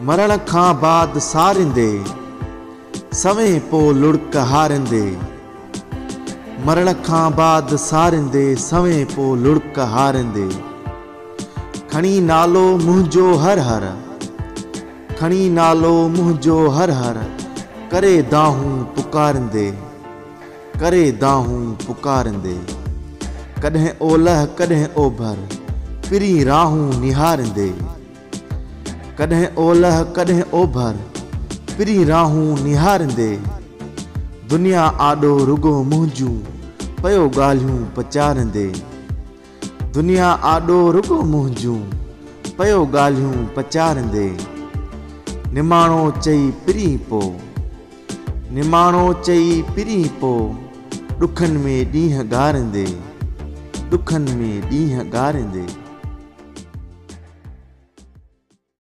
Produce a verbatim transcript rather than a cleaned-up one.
मरण खां बाद सारिंदे सवें पो लुढ़क हारिंदे। मरण खां बाद सारिंदे सवें पो लुढ़क हारिंदे। खणी नालो मुंहिंजो हर हर, खणी नालो मुंहिंजो हर हर, करे दाहूं पुकारिंदे, करे दाहूं पुकारिंदे। कॾहिं ओलह कॾहिं ओभर पिरी राहूं निहारिंदे। कॾहिं ओलह कॾहिं ओभर पिरी राहूं निहारिंदे। दुनिया आॾो रुगो मुंहिंजूं पयो ॻाल्हियूं पचारींदे। दुनिया आॾो रुगो मुंहिंजूं पयो ॻाल्हियूं पचारींदे। निमाणो चई पिरी पो, निमाणो चई पिरी पो, ॾुखनि में ॾींहं ॻारींदे, ॾुखनि में ॾींहं ॻारींदे।